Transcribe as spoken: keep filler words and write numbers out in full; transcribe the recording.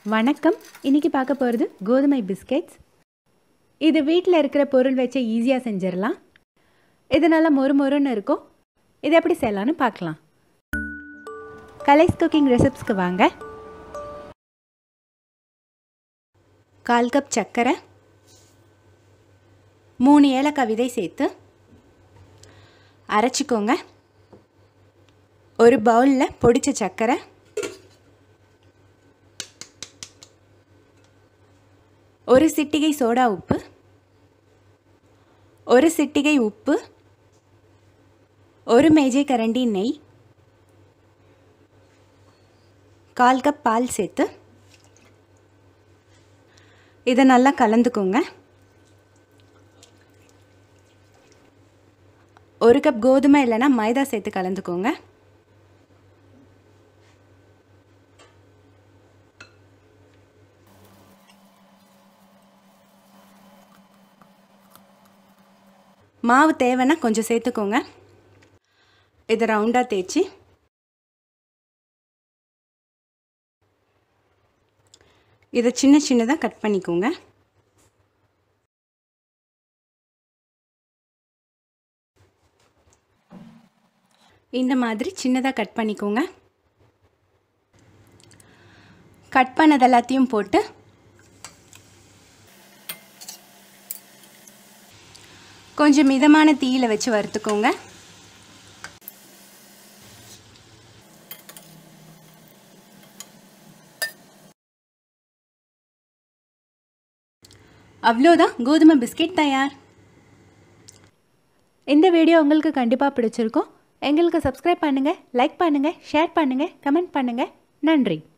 வணக்கம். இன்னைக்கு பார்க்க போகிறது கோதுமை பிஸ்கெட்ஸ். இது வீட்டில் இருக்கிற பொருள் வச்சு ஈஸியாக செஞ்சிடலாம். இது நல்லா மொறு மொறுன்னு இருக்கும். இது எப்படி செய்யலான்னு பார்க்கலாம். கலைஸ் குக்கிங் ரெசிப்ஸ்க்கு வாங்க. கால் கப் சர்க்கரை, மூணு ஏலக்காய் விதை சேர்த்து அரைச்சிக்கோங்க. ஒரு பவுலில் பொடிச்ச சர்க்கரை, ஒரு சிட்டிகை சோடா உப்பு, ஒரு சிட்டிகை உப்பு, ஒரு மேஜை கரண்டி நெய், கால் கப் பால் சேர்த்து இதை நல்லா கலந்துக்கோங்க. ஒரு கப் கோதுமை இல்லைன்னா மைதா சேர்த்து கலந்துக்கோங்க. மாவு தேவைன்னா கொஞ்சம் சேர்த்துக்கோங்க. இதை ரவுண்டாக தேய்ச்சி இதை சின்ன சின்னதாக கட் பண்ணிக்கோங்க. இந்த மாதிரி சின்னதாக கட் பண்ணிக்கோங்க. கட் பண்ணது எல்லாத்தையும் போட்டு கொஞ்சம் மிதமான தீயில வச்சு வறுத்துக்கோங்க. அவ்வளோதான், கோதுமை பிஸ்கெட் தயார். இந்த வீடியோ உங்களுக்கு கண்டிப்பாக பிடிச்சிருக்கும். எங்களுக்கு சப்ஸ்கிரைப் பண்ணுங்கள், லைக் பண்ணுங்கள், ஷேர் பண்ணுங்கள், கமெண்ட் பண்ணுங்கள். நன்றி.